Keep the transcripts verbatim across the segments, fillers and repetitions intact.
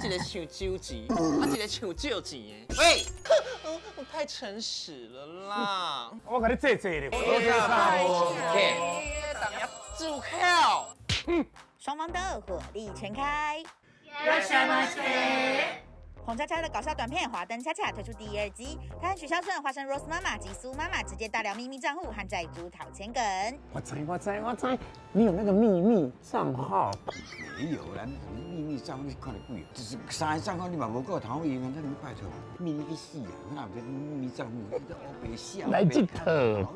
一个抢酒钱，啊一个抢借钱的。喂，我太诚实了啦！ 我给你坐坐咧，我太住口！ 嗯，双方的火力全开。红恰恰的搞笑短片《华灯恰恰》推出第二季，他和许孝顺、花生 Rose 妈妈及苏妈妈直接大聊秘密账户和债主讨钱梗。 我知我知我知，你有那个秘密账号？ 没有啦，秘密账号你看得贵，就是三个账号你嘛无够头用啊，那你拜托，秘密去死啊！那有这秘密账户，你这黑白笑。 来这套。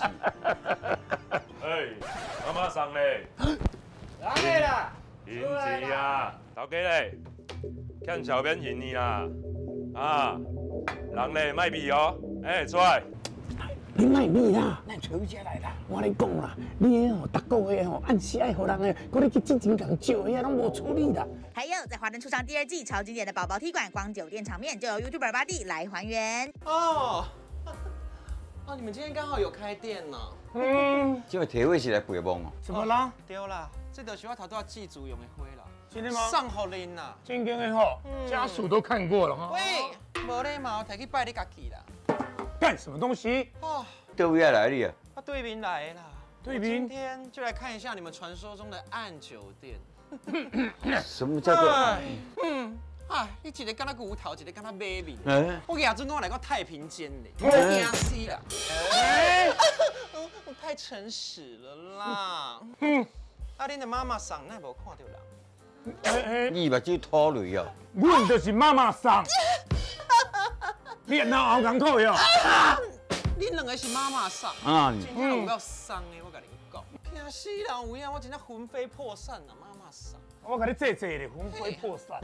哎，妈妈上嘞， 来嘞啦！ 银钱啊，头家嘞，欠小编银你啦，啊，人嘞卖米哦，哎，出来。 你卖米啦，咱找家来啦！我跟你讲啦，你吼，逐个月吼，按时爱互人诶，搁你去进前共借遐拢无处理啦。 还有，在《华灯初上》第二季超经典的宝宝踢馆光酒店场面，就由 YouTuber 巴蒂来还原。 哦，哦，你们今天刚好有开店呢。 嗯， 这个体位是来陪梦哦。 怎么啦？ 对啦，这就是我头拄仔祭祖用的花啦。 真的吗？ 送互恁啦。 真经的吼，家属都看过了哈。 喂，无礼貌，摕去拜你家己啦。 干什么东西？ 哦， 对位来你啊？ 我对面来啦。 对面今天就来看一下你们传说中的暗酒店。 什么叫做？ 嗯，哎，你一个敢若牛头，一个敢若马面。 哎， 我亚准我来个太平间嘞，惊死啦！哎，我太诚实了啦。嗯，啊，恁的妈妈桑奈无看到人。 哎哎， 你目睭拖累哦。 阮就是妈妈桑。你哪后港口哟？ 恁两个是妈妈桑， 啊， 真正有够桑的，我甲你讲，惊死人有影，我真正魂飞魄散啊，妈妈桑。 我给你坐坐咧，魂飞魄散。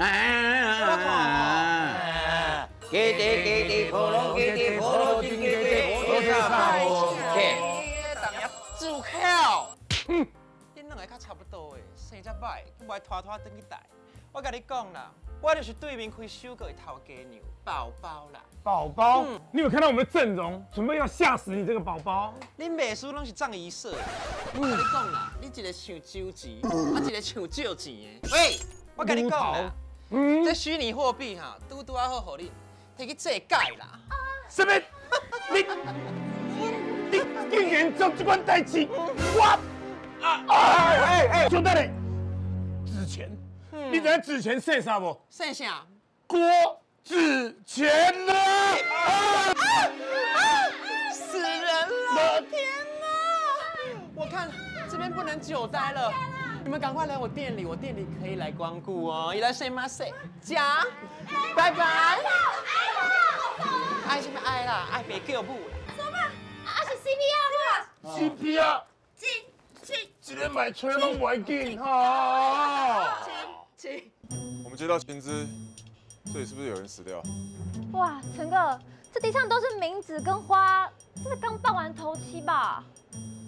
哎，给的给的，婆罗给的婆罗金给的婆罗萨婆。 住口！嗯，恁两个较差不多诶，生只歹，我爱拖拖转去带。我甲你讲啦，我就是对面开首个的头家娘，宝宝啦。 宝宝，你有看到我们的阵容，准备要吓死你这个宝宝。 恁秘书拢是藏仪社，我甲你讲啦，你一个抢酒钱，啊一个抢借钱的。喂，我甲你讲啦， 嗯， 这虚拟货币哈，拄拄啊好，互你摕去借解啦。 什么？你你竟然做这款代志，我啊哎哎哎，兄弟嘞，纸钱，你知影纸钱写啥无？ 剩下郭子乾呢？ 死人了！天哪！我看这边不能久待了，你们赶快来我店里，我店里可以来光顾哦。いらっしゃいませ，讲，拜拜。爱什么爱啦？爱别叫母啦。 什么？啊是 C P R 吗 C P R， 这这这个买吹拢不要紧哈。 这。 我们接到薪资，这里是不是有人死掉？ 哇，陈哥，这地上都是冥纸跟花，这是刚办完头七吧？